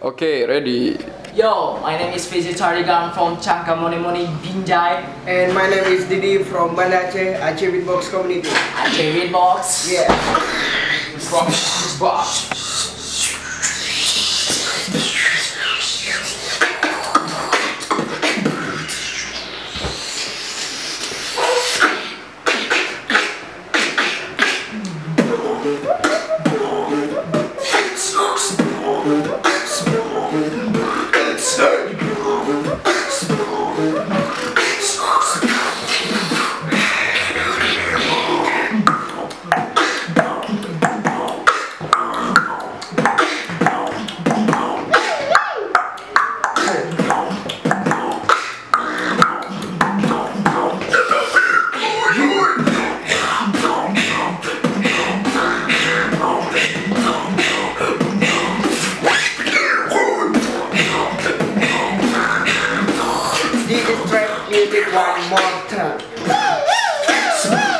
Okay, ready. Yo, my name is Fizi Tarigan from Changka Moni Moni Binjai. And my name is Didi from Banda Aceh, Aceh Beatbox Community. Aceh Beatbox. Yeah. Music one more time.